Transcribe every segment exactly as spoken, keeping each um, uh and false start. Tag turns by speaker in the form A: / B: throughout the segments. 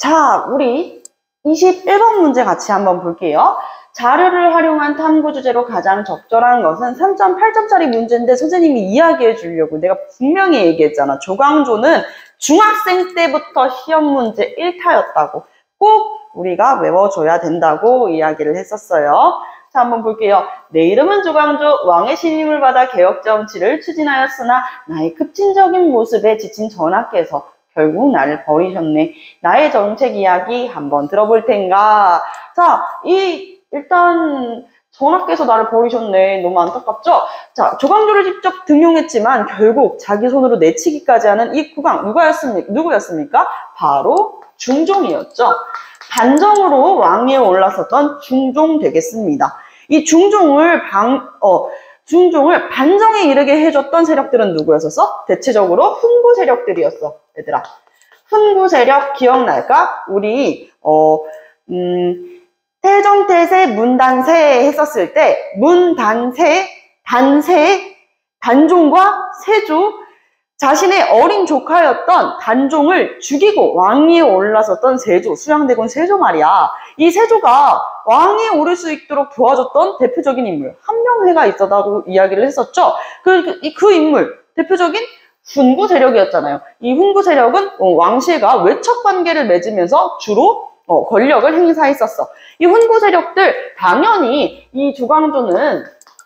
A: 자, 우리 이십일 번 문제 같이 한번 볼게요. 자료를 활용한 탐구 주제로 가장 적절한 것은 삼 점 팔 점짜리 문제인데 선생님이 이야기해 주려고 내가 분명히 얘기했잖아. 조광조는 중학생 때부터 시험 문제 일 타였다고. 꼭 우리가 외워줘야 된다고 이야기를 했었어요. 자, 한번 볼게요. 내 이름은 조광조, 왕의 신임을 받아 개혁 정치를 추진하였으나 나의 급진적인 모습에 지친 전하께서 결국 나를 버리셨네. 나의 정책 이야기 한번 들어볼 텐가. 자, 이 일단 전하께서 나를 버리셨네. 너무 안타깝죠? 자, 조광조를 직접 등용했지만 결국 자기 손으로 내치기까지 하는 이 국왕 누구였습니까? 누구였습니까? 바로 중종이었죠. 반정으로 왕위에 올라섰던 중종 되겠습니다. 이 중종을 방, 어, 중종을 반정에 이르게 해줬던 세력들은 누구였었어? 대체적으로 훈구 세력들이었어. 얘들아, 훈구 세력 기억날까? 우리 어, 음, 태종태세 문단세 했었을 때 문단세, 단세, 단종과 세조, 자신의 어린 조카였던 단종을 죽이고 왕위에 올라섰던 세조, 수양대군 세조 말이야. 이 세조가 왕위에 오를 수 있도록 도와줬던 대표적인 인물 한명회가 있었다고 이야기를 했었죠. 그, 그, 그 인물 대표적인 훈구 세력이었잖아요. 이 훈구 세력은 왕실과 외척 관계를 맺으면서 주로 어, 권력을 행사했었어. 이 훈구 세력들 당연히 이 조광조는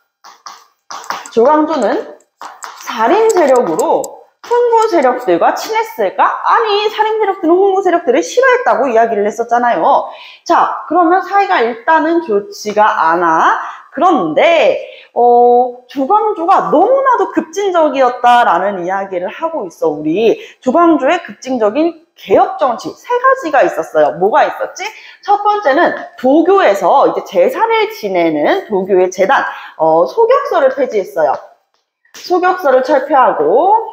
A: 조광조는 살인 세력으로 훈구 세력들과 친했을까? 아니, 살인 세력들은 훈구 세력들을 싫어했다고 이야기를 했었잖아요. 자, 그러면 사이가 일단은 좋지가 않아. 그런데 어, 조광조가 너무나도 급진적이었다라는 이야기를 하고 있어. 우리 조광조의 급진적인 개혁 정치 세 가지가 있었어요. 뭐가 있었지? 첫 번째는 도교에서 이제 제사를 지내는 도교의 제단, 어, 소격서를 폐지했어요. 소격서를 철폐하고,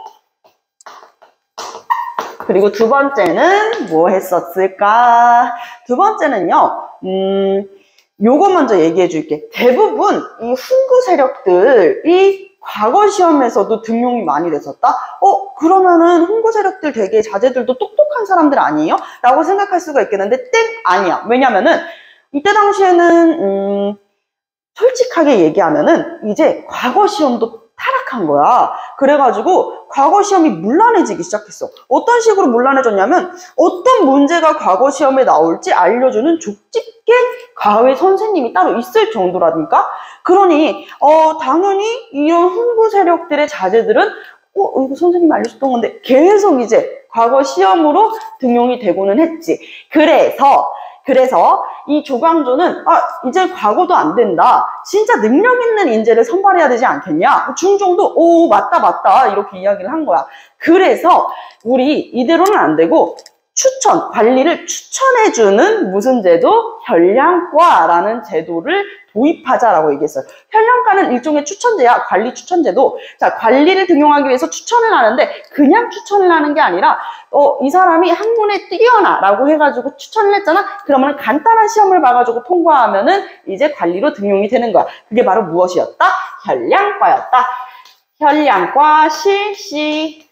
A: 그리고 두 번째는 뭐 했었을까? 두 번째는요, 음, 요거 먼저 얘기해 줄게. 대부분 이 훈구 세력들이 과거 시험에서도 등용이 많이 됐었다? 어, 그러면은 훈구 세력들 되게 자제들도 똑똑한 사람들 아니에요? 라고 생각할 수가 있겠는데, 땡! 아니야. 왜냐면은, 이때 당시에는, 음, 솔직하게 얘기하면은, 이제 과거 시험도 타락한 거야. 그래가지고 과거 시험이 문란해지기 시작했어. 어떤 식으로 문란해졌냐면 어떤 문제가 과거 시험에 나올지 알려주는 족집게 과외 선생님이 따로 있을 정도라니까. 그러니 어 당연히 이런 훈구 세력들의 자제들은 어 이거 선생님이 알려줬던 건데 계속 이제 과거 시험으로 등용이 되고는 했지. 그래서 그래서 이 조광조는 아 이제 과거도 안 된다. 진짜 능력 있는 인재를 선발해야 되지 않겠냐. 중종도 오 맞다 맞다 이렇게 이야기를 한 거야. 그래서 우리 이대로는 안 되고 추천, 관리를 추천해주는 무슨 제도? 현량과라는 제도를 도입하자라고 얘기했어요. 현량과는 일종의 추천제야. 관리 추천제도. 자, 관리를 등용하기 위해서 추천을 하는데 그냥 추천을 하는 게 아니라 어, 이 사람이 학문에 뛰어나라고 해가지고 추천을 했잖아. 그러면 간단한 시험을 봐가지고 통과하면은 이제 관리로 등용이 되는 거야. 그게 바로 무엇이었다? 현량과였다. 현량과 실시.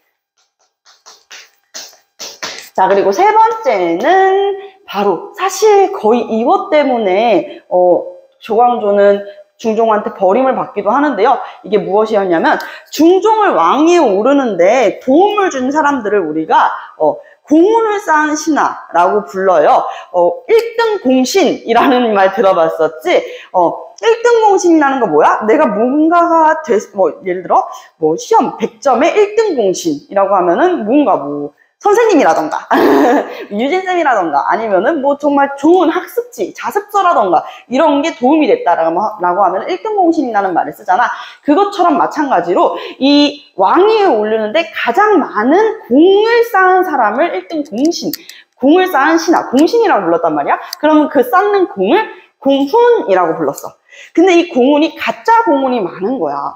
A: 자, 그리고 세 번째는 바로 사실 거의 이것 때문에 어, 조광조는 중종한테 버림을 받기도 하는데요. 이게 무엇이었냐면 중종을 왕위에 오르는데 도움을 준 사람들을 우리가 어, 공훈을 쌓은 신하라고 불러요. 어, 일 등 공신이라는 말 들어봤었지? 어, 일 등 공신이라는 거 뭐야? 내가 뭔가가 됐, 뭐 예를 들어 뭐 시험 백 점에 일 등 공신이라고 하면은 뭔가 뭐 선생님이라던가 유진쌤이라던가 아니면은 뭐 정말 좋은 학습지 자습서라던가 이런 게 도움이 됐다라고 하면 일 등 공신이라는 말을 쓰잖아. 그것처럼 마찬가지로 이 왕위에 오르는데 가장 많은 공을 쌓은 사람을 일 등 공신, 공을 쌓은 신하, 공신이라고 불렀단 말이야. 그러면 그 쌓는 공을 공훈이라고 불렀어. 근데 이 공훈이 가짜 공훈이 많은 거야.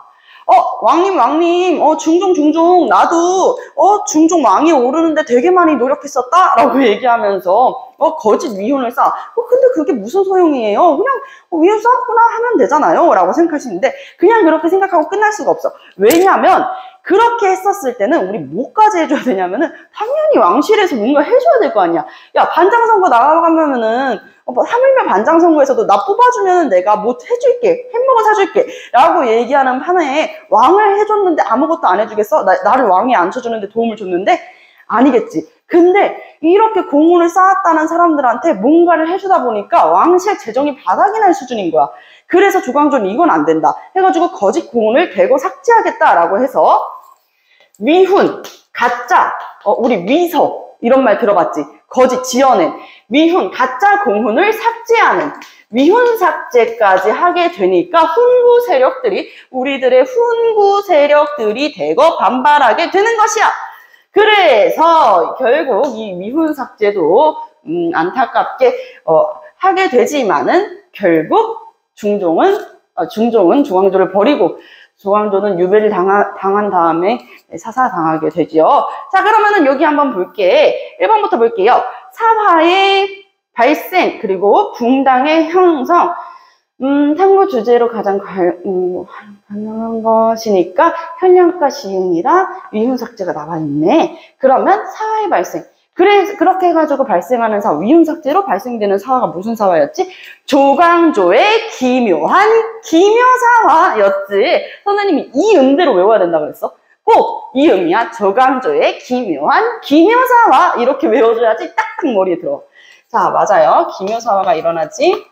A: 어, 왕님, 왕님, 어, 중종, 중종, 나도, 어, 중종 왕이 오르는데 되게 많이 노력했었다? 라고 얘기하면서, 어, 거짓 위훈을 쌓아. 어, 근데 그게 무슨 소용이에요? 그냥, 어, 위훈 쌓았구나 하면 되잖아요. 라고 생각하시는데, 그냥 그렇게 생각하고 끝날 수가 없어. 왜냐면, 그렇게 했었을 때는 우리 뭐까지 해줘야 되냐면은, 당연히 왕실에서 뭔가 해줘야 될 거 아니야. 야, 반장선거 나가면은, 어, 하물며 반장선거에서도 나 뽑아주면 내가 뭐 해줄게, 햄버거 사줄게 라고 얘기하는 판에 왕을 해줬는데 아무것도 안 해주겠어? 나, 나를 왕에 앉혀주는데 도움을 줬는데? 아니겠지. 근데 이렇게 공훈을 쌓았다는 사람들한테 뭔가를 해주다 보니까 왕실 재정이 바닥이 날 수준인 거야. 그래서 조광조는 이건 안 된다 해가지고 거짓 공훈을 대거 삭제하겠다라고 해서 위훈, 가짜, 어, 우리 위서 이런 말 들어봤지? 거짓 지어낸 위훈, 가짜 공훈을 삭제하는 위훈 삭제까지 하게 되니까 훈구 세력들이 우리들의 훈구 세력들이 대거 반발하게 되는 것이야. 그래서 결국 이 위훈 삭제도 음, 안타깝게 어, 하게 되지만은 결국 중종은 어, 중종은 조광조를 버리고 조광조는 유배를 당하, 당한 다음에 사사당하게 되죠. 자, 그러면은 여기 한번 볼게. 일 번부터 볼게요. 사화의 발생, 그리고 붕당의 형성. 음, 탐구 주제로 가장 갈, 음, 가능한 것이니까 현량가 시행이라 위훈 삭제가 나와 있네. 그러면 사화의 발생. 그래, 그렇게 해가지고 발생하는 사화, 위훈 삭제로 발생되는 사화가 무슨 사화였지? 조광조의 기묘한 기묘사화였지. 선생님이 이 음대로 외워야 된다고 그랬어. 꼭 이 음이야. 조광조의 기묘한 기묘사화. 이렇게 외워줘야지 딱딱 머리에 들어. 자, 맞아요. 기묘사화가 일어나지.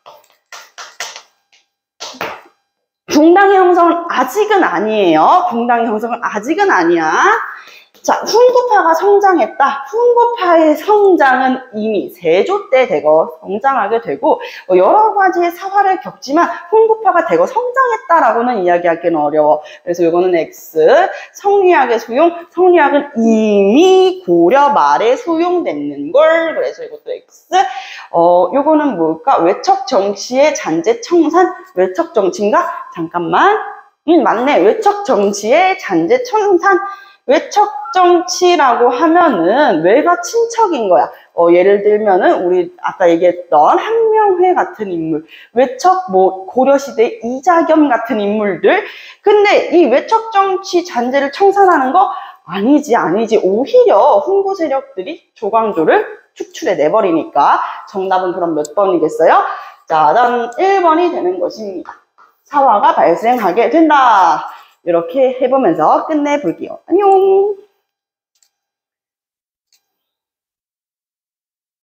A: 붕당의 형성은 아직은 아니에요. 붕당의 형성은 아직은 아니야. 자, 훈구파가 성장했다. 훈구파의 성장은 이미 세조 때 대거 성장하게 되고 여러 가지의 사화를 겪지만 훈구파가 대거 성장했다라고는 이야기하기는 어려워. 그래서 이거는 X. 성리학의 수용. 성리학은 이미 고려 말에 수용됐는 걸. 그래서 이것도 X. 어, 요거는 뭘까? 외척 정치의 잔재 청산. 외척 정치인가? 잠깐만. 음, 맞네. 외척 정치의 잔재 청산. 외척 정치라고 하면은 외가 친척인 거야. 어, 예를 들면은 우리 아까 얘기했던 항명회 같은 인물, 외척 뭐 고려시대 이자겸 같은 인물들. 근데 이 외척 정치 잔재를 청산하는 거 아니지, 아니지. 오히려 훈구 세력들이 조광조를 축출해 내버리니까 정답은 그럼 몇 번이겠어요? 자, 단 일 번이 되는 것입니다. 사화가 발생하게 된다. 이렇게 해보면서 끝내볼게요. 안녕.